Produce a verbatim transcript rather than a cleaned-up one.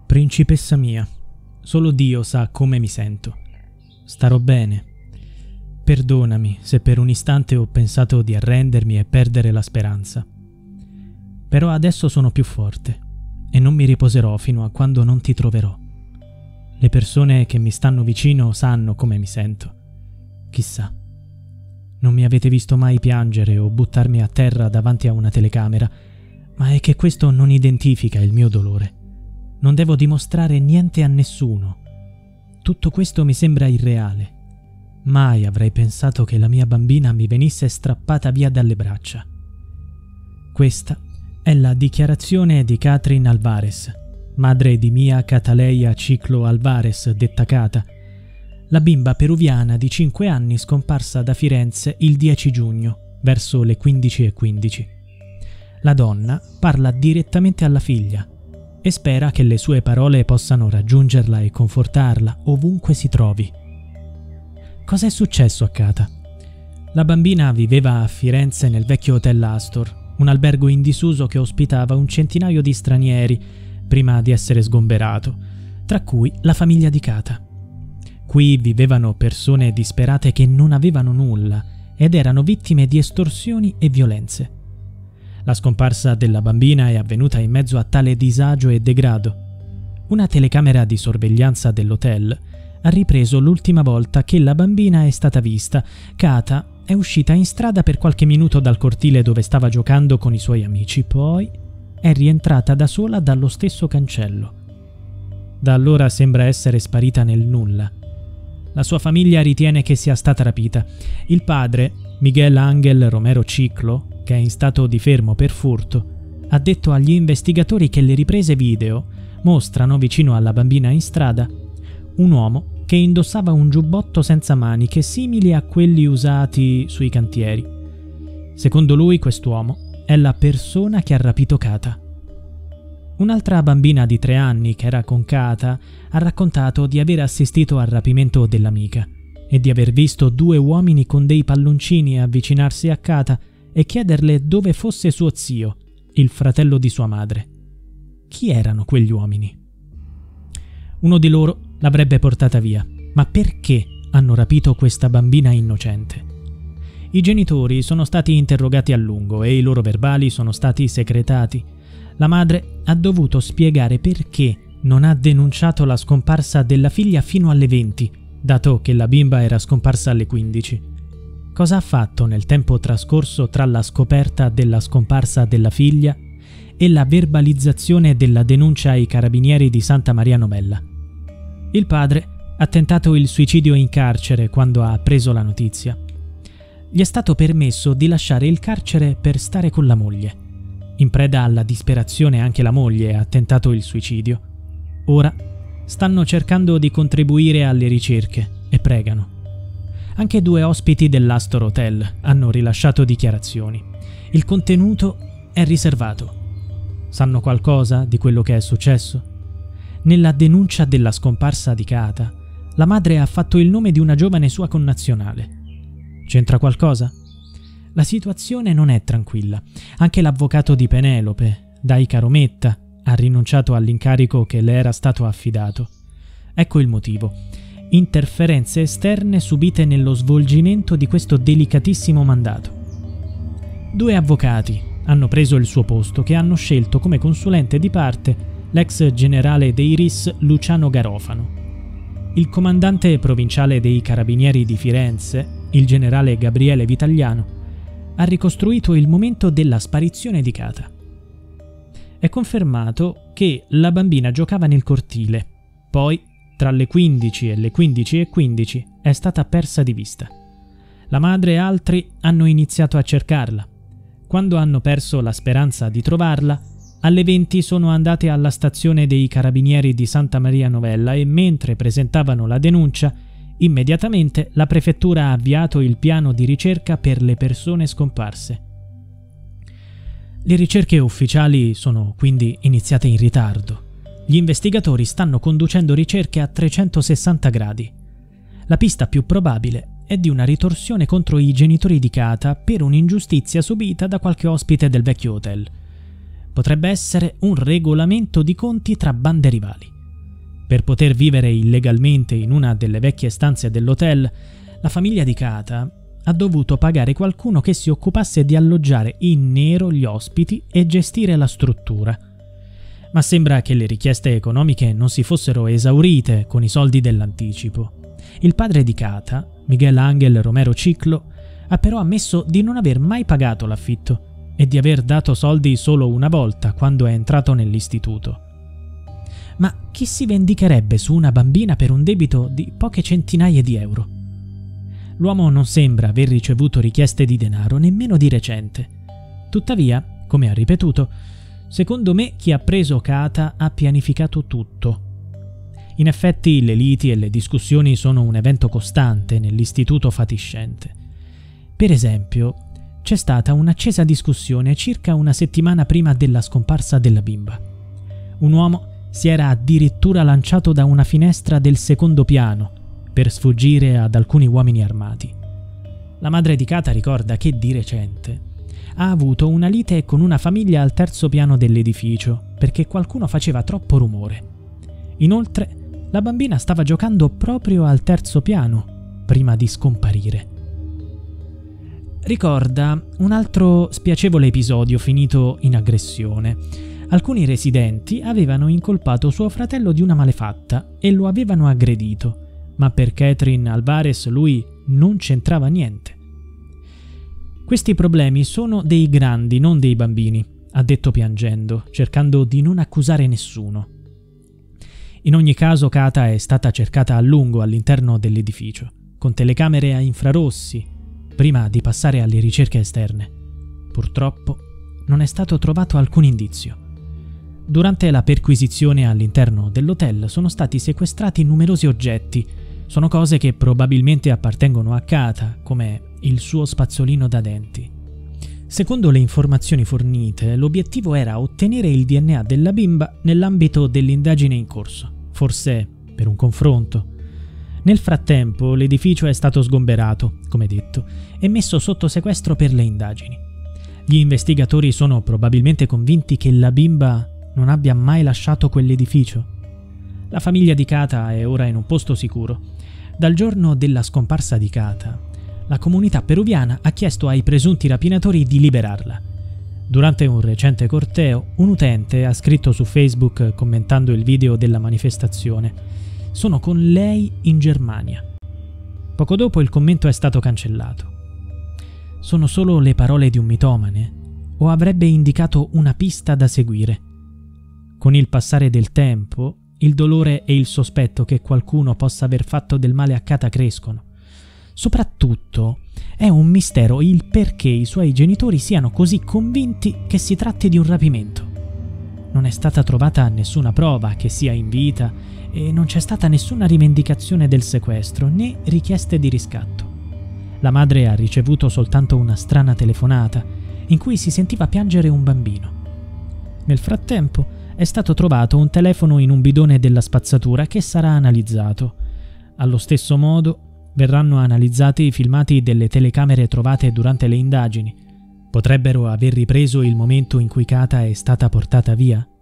Principessa mia, solo Dio sa come mi sento. Starò bene. Perdonami se per un istante ho pensato di arrendermi e perdere la speranza. Però adesso sono più forte e non mi riposerò fino a quando non ti troverò. Le persone che mi stanno vicino sanno come mi sento. Chissà. Non mi avete visto mai piangere o buttarmi a terra davanti a una telecamera, ma è che questo non identifica il mio dolore. Non devo dimostrare niente a nessuno. Tutto questo mi sembra irreale. Mai avrei pensato che la mia bambina mi venisse strappata via dalle braccia. Questa è la dichiarazione di Catherine Alvarez, madre di Mia Cataleya Ciclo Alvarez, detta Cata, la bimba peruviana di cinque anni scomparsa da Firenze il dieci giugno, verso le quindici e quindici. La donna parla direttamente alla figlia e spera che le sue parole possano raggiungerla e confortarla ovunque si trovi. Cos'è successo a Cata? La bambina viveva a Firenze nel vecchio Hotel Astor, un albergo in disuso che ospitava un centinaio di stranieri prima di essere sgomberato, tra cui la famiglia di Cata. Qui vivevano persone disperate che non avevano nulla ed erano vittime di estorsioni e violenze. La scomparsa della bambina è avvenuta in mezzo a tale disagio e degrado. Una telecamera di sorveglianza dell'hotel ha ripreso l'ultima volta che la bambina è stata vista. Cata è uscita in strada per qualche minuto dal cortile dove stava giocando con i suoi amici, poi è rientrata da sola dallo stesso cancello. Da allora sembra essere sparita nel nulla. La sua famiglia ritiene che sia stata rapita. Il padre, Miguel Ángel Romero Ciclo, che è in stato di fermo per furto, ha detto agli investigatori che le riprese video mostrano vicino alla bambina in strada un uomo che indossava un giubbotto senza maniche simili a quelli usati sui cantieri. Secondo lui, quest'uomo è la persona che ha rapito Cata. Un'altra bambina di tre anni che era con Cata ha raccontato di aver assistito al rapimento dell'amica e di aver visto due uomini con dei palloncini avvicinarsi a Cata e chiederle dove fosse suo zio, il fratello di sua madre. Chi erano quegli uomini? Uno di loro l'avrebbe portata via, ma perché hanno rapito questa bambina innocente? I genitori sono stati interrogati a lungo e i loro verbali sono stati secretati. La madre ha dovuto spiegare perché non ha denunciato la scomparsa della figlia fino alle venti, dato che la bimba era scomparsa alle quindici. Cosa ha fatto nel tempo trascorso tra la scoperta della scomparsa della figlia e la verbalizzazione della denuncia ai carabinieri di Santa Maria Novella? Il padre ha tentato il suicidio in carcere quando ha appreso la notizia. Gli è stato permesso di lasciare il carcere per stare con la moglie. In preda alla disperazione anche la moglie ha tentato il suicidio. Ora stanno cercando di contribuire alle ricerche e pregano. Anche due ospiti dell'Astor Hotel hanno rilasciato dichiarazioni. Il contenuto è riservato. Sanno qualcosa di quello che è successo? Nella denuncia della scomparsa di Cata, la madre ha fatto il nome di una giovane sua connazionale. C'entra qualcosa? La situazione non è tranquilla. Anche l'avvocato di Penelope, Dai Carometta, ha rinunciato all'incarico che le era stato affidato. Ecco il motivo. Interferenze esterne subite nello svolgimento di questo delicatissimo mandato. Due avvocati hanno preso il suo posto, che hanno scelto come consulente di parte l'ex generale dei R I S Luciano Garofano. Il comandante provinciale dei Carabinieri di Firenze, il generale Gabriele Vitagliano, ha ricostruito il momento della sparizione di Cata. È confermato che la bambina giocava nel cortile, poi tra le quindici e le quindici e quindici è stata persa di vista. La madre e altri hanno iniziato a cercarla. Quando hanno perso la speranza di trovarla, alle venti sono andate alla stazione dei Carabinieri di Santa Maria Novella e mentre presentavano la denuncia, immediatamente la prefettura ha avviato il piano di ricerca per le persone scomparse. Le ricerche ufficiali sono quindi iniziate in ritardo. Gli investigatori stanno conducendo ricerche a trecentosessanta gradi. La pista più probabile è di una ritorsione contro i genitori di Cata per un'ingiustizia subita da qualche ospite del vecchio hotel. Potrebbe essere un regolamento di conti tra bande rivali. Per poter vivere illegalmente in una delle vecchie stanze dell'hotel, la famiglia di Kata ha dovuto pagare qualcuno che si occupasse di alloggiare in nero gli ospiti e gestire la struttura. Ma sembra che le richieste economiche non si fossero esaurite con i soldi dell'anticipo. Il padre di Kata, Miguel Ángel Romero Ciclo, ha però ammesso di non aver mai pagato l'affitto e di aver dato soldi solo una volta quando è entrato nell'istituto. Ma chi si vendicherebbe su una bambina per un debito di poche centinaia di euro? L'uomo non sembra aver ricevuto richieste di denaro nemmeno di recente. Tuttavia, come ha ripetuto, secondo me chi ha preso Kata ha pianificato tutto. In effetti le liti e le discussioni sono un evento costante nell'istituto fatiscente. Per esempio, c'è stata un'accesa discussione circa una settimana prima della scomparsa della bimba. Un uomo si era addirittura lanciato da una finestra del secondo piano per sfuggire ad alcuni uomini armati. La madre di Kata ricorda che di recente ha avuto una lite con una famiglia al terzo piano dell'edificio perché qualcuno faceva troppo rumore. Inoltre, la bambina stava giocando proprio al terzo piano prima di scomparire. Ricorda un altro spiacevole episodio finito in aggressione. Alcuni residenti avevano incolpato suo fratello di una malefatta e lo avevano aggredito, ma per Catherine Alvarez lui non c'entrava niente. Questi problemi sono dei grandi, non dei bambini, ha detto piangendo, cercando di non accusare nessuno. In ogni caso Kata è stata cercata a lungo all'interno dell'edificio, con telecamere a infrarossi, prima di passare alle ricerche esterne. Purtroppo non è stato trovato alcun indizio. Durante la perquisizione all'interno dell'hotel sono stati sequestrati numerosi oggetti. Sono cose che probabilmente appartengono a Kata, come il suo spazzolino da denti. Secondo le informazioni fornite, l'obiettivo era ottenere il D N A della bimba nell'ambito dell'indagine in corso, forse per un confronto. Nel frattempo l'edificio è stato sgomberato, come detto, e messo sotto sequestro per le indagini. Gli investigatori sono probabilmente convinti che la bimba non abbia mai lasciato quell'edificio. La famiglia di Kata è ora in un posto sicuro. Dal giorno della scomparsa di Kata, la comunità peruviana ha chiesto ai presunti rapinatori di liberarla. Durante un recente corteo, un utente ha scritto su Facebook commentando il video della manifestazione: "Sono con lei in Germania". Poco dopo il commento è stato cancellato. Sono solo le parole di un mitomane? O avrebbe indicato una pista da seguire? Con il passare del tempo, il dolore e il sospetto che qualcuno possa aver fatto del male a Kata crescono. Soprattutto, è un mistero il perché i suoi genitori siano così convinti che si tratti di un rapimento. Non è stata trovata nessuna prova che sia in vita e non c'è stata nessuna rivendicazione del sequestro né richieste di riscatto. La madre ha ricevuto soltanto una strana telefonata in cui si sentiva piangere un bambino. Nel frattempo, è stato trovato un telefono in un bidone della spazzatura che sarà analizzato. Allo stesso modo, verranno analizzati i filmati delle telecamere trovate durante le indagini. Potrebbero aver ripreso il momento in cui Kata è stata portata via?